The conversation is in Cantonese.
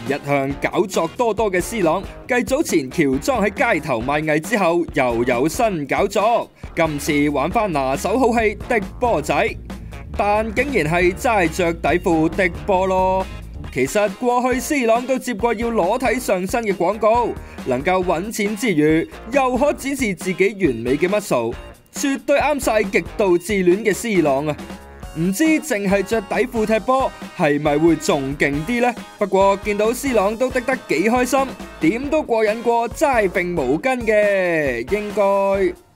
一向搞作多多嘅 C 朗，繼早前喬裝喺街頭賣藝之後，又有新搞作。今次玩翻拿手好戲滴波仔，但竟然係齋着底褲滴波咯。其實過去 C 朗都接過要裸體上身嘅廣告，能夠揾錢之餘，又可展示自己完美嘅 muscle， 絕對啱晒極度自戀嘅 C 朗啊！唔知淨係着底褲踢波係咪會仲勁啲呢？不過見到 C 朗都滴得幾開心，點都過癮過齋揈毛巾嘅，應該。